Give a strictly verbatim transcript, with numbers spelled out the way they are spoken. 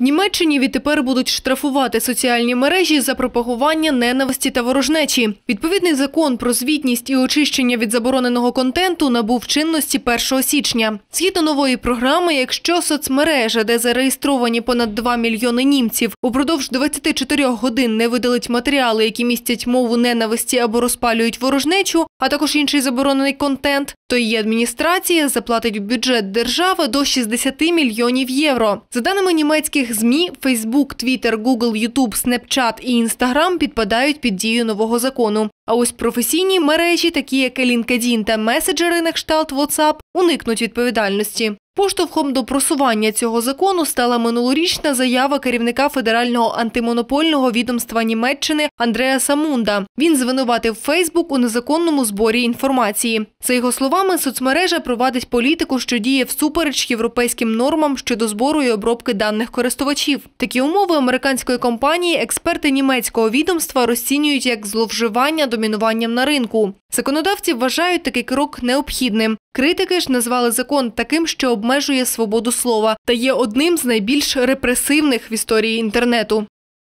В Німеччині відтепер будуть штрафувати соціальні мережі за пропагування ненависті та ворожнечі. Відповідний закон про звітність і очищення від забороненого контенту набув чинності першого січня. Згідно нової програми, якщо соцмережа, де зареєстровані понад два мільйони німців, упродовж двадцяти чотирьох годин не видалить матеріали, які містять мову ненависті або розпалюють ворожнечу, а також інший заборонений контент, то її адміністрація заплатить в бюджет держави до шістдесяти мільйонів євро. За даними німецьких ЗМІ, Фейсбук, Твіттер, Гугл, Ютуб, Снепчат і Інстаграм підпадають під дію нового закону. А ось професійні мережі, такі як LinkedIn та меседжери на кшталт WhatsApp, уникнуть відповідальності. Поштовхом до просування цього закону стала минулорічна заява керівника Федерального антимонопольного відомства Німеччини Андреаса Мунда. Він звинуватив Фейсбук у незаконному зборі інформації. За його словами, соцмережа провадить політику, що діє всупереч європейським нормам щодо збору і обробки даних користувачів. Такі умови американської компанії експерти німецького відомства розцінюють як зловживання домінуванням на ринку. Законодавці вважають такий крок необхідним. Критики ж назвали закон таким, що обмежує свободу слова та є одним з найбільш репресивних в історії інтернету.